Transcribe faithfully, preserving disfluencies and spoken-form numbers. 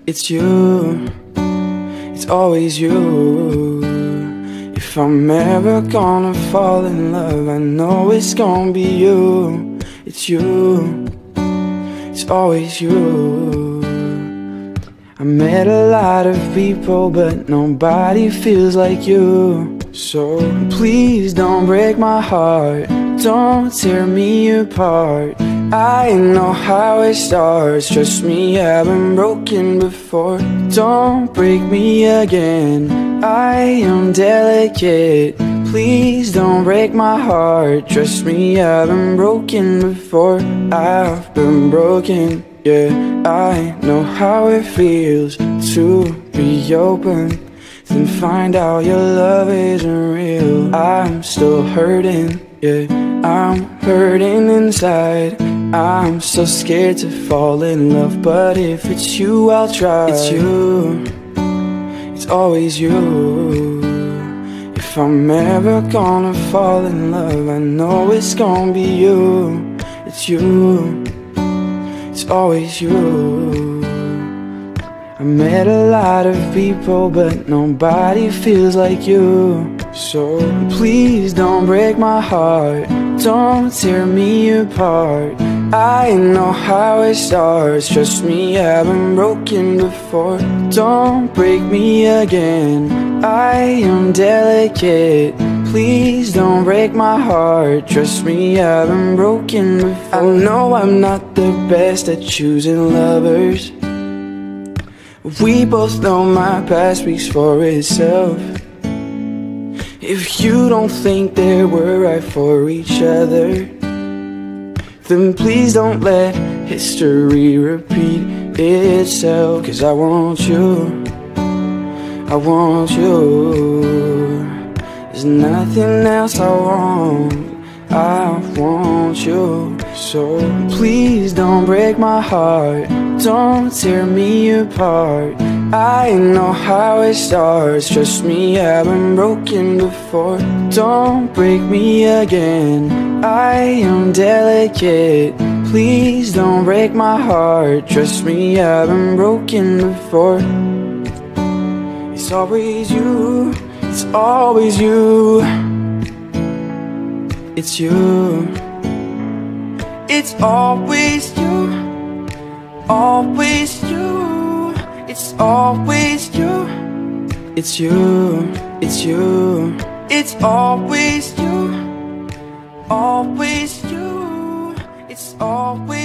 It's you, it's always you. If I'm ever gonna fall in love, I know it's gonna be you. It's you, it's always you. I met a lot of people, but nobody feels like you. So please don't break my heart, don't tear me apart. I know how it starts, trust me, I've been broken before. Don't break me again, I am delicate. Please don't break my heart, trust me, I've been broken before. I've been broken, yeah, I know how it feels to be open, then find out your love isn't real. I'm still hurting, yeah, I'm hurting inside. I'm so scared to fall in love, but if it's you, I'll try. It's you, it's always you. If I'm ever gonna fall in love, I know it's gonna be you. It's you, it's always you. I met a lot of people, but nobody feels like you. So please don't break my heart, don't tear me apart. I know how it starts, trust me, I've been broken before. Don't break me again, I am delicate. Please don't break my heart, trust me, I've been broken before. I know I'm not the best at choosing lovers. We both know my past speaks for itself. If you don't think that we're right for each other, then please don't let history repeat itself. Cause I want you, I want you. There's nothing else I want, I want you. So please don't break my heart, don't tear me apart. I know how it starts, trust me, I've been broken before. Don't break me again, I am delicate. Please don't break my heart, trust me, I've been broken before. It's always you, it's always you. It's you, it's always you, always you. It's always you. It's you, it's you. It's always you, always you. It's always